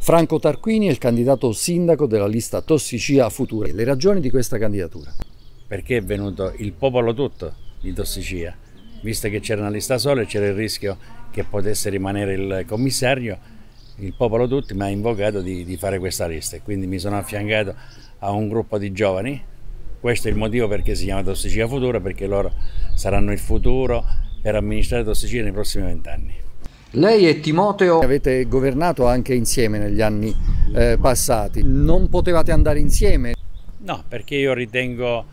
Franco Tarquini è il candidato sindaco della lista Tossicia Futura. Le ragioni di questa candidatura? Perché è venuto il popolo tutto di Tossicia, visto che c'era una lista sola e c'era il rischio che potesse rimanere il commissario, il popolo tutto mi ha invocato di fare questa lista e quindi mi sono affiancato a un gruppo di giovani. Questo è il motivo perché si chiama Tossicia Futura, perché loro saranno il futuro per amministrare Tossicia nei prossimi 20 anni. Lei e Timoteo avete governato anche insieme negli anni passati, non potevate andare insieme? No, perché io ritengo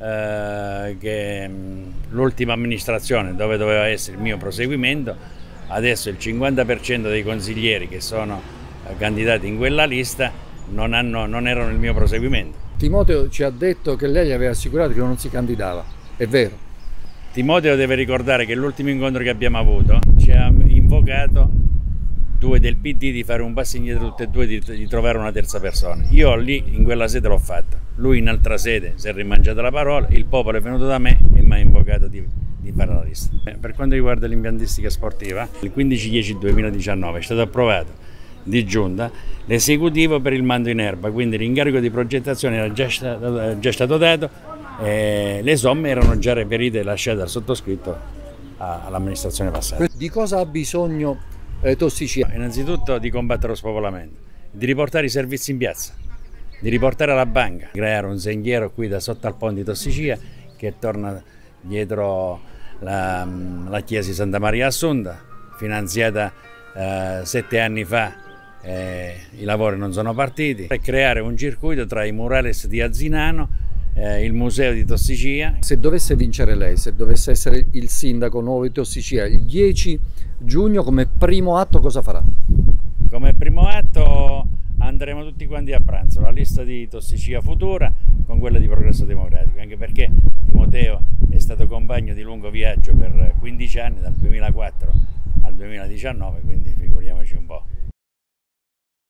che l'ultima amministrazione, dove doveva essere il mio proseguimento, adesso il 50% dei consiglieri che sono candidati in quella lista non erano il mio proseguimento. Timoteo ci ha detto che lei gli aveva assicurato che non si candidava, è vero? Timoteo deve ricordare che l'ultimo incontro che abbiamo avuto ci ha invocato due del PD di fare un passo indietro tutti e due, di trovare una terza persona. Io lì in quella sede l'ho fatto, lui in altra sede si è rimangiato la parola, il popolo è venuto da me e mi ha invocato di fare la lista. Per quanto riguarda l'impiantistica sportiva, il 15/10/2019 è stato approvato di giunta l'esecutivo per il mando in erba, quindi l'incarico di progettazione era già stato dato, le somme erano già reperite e lasciate dal sottoscritto all'amministrazione passata. Di cosa ha bisogno Tossicia? Innanzitutto di combattere lo spopolamento, di riportare i servizi in piazza, di riportare la banca, creare un sentiero qui da sotto al ponte di Tossicia che torna dietro la chiesa di Santa Maria Assunta, finanziata 7 anni fa. I lavori non sono partiti, per creare un circuito tra i murales di Azinano, il museo di Tossicia. Se dovesse vincere lei, se dovesse essere il sindaco nuovo di Tossicia, il 10 giugno come primo atto cosa farà? Come primo atto andremo tutti quanti a pranzo, la lista di Tossicia Futura con quella di Progresso Democratico, anche perché Timoteo è stato compagno di lungo viaggio per 15 anni, dal 2004 al 2019, quindi figuriamoci un po'.